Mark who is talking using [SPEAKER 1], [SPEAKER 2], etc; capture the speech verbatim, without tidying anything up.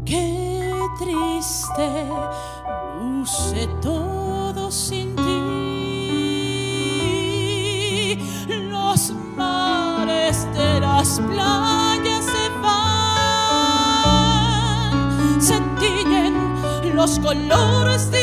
[SPEAKER 1] Qué triste luce todo sin ti. Los mares de las playas se van, se tiñen los colores de